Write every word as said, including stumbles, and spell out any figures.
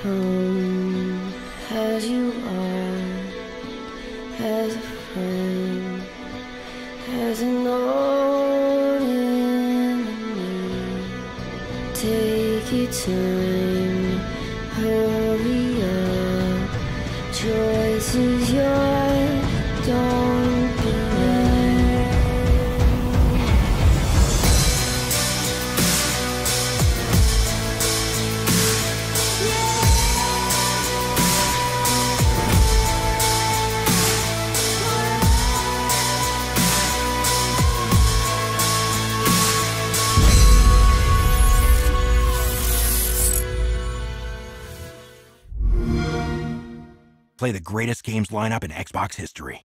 Come as you are, as a friend, as an old enemy. Take your time, hurry up. Choice is yours, don't be late. Play the greatest games lineup in Xbox history.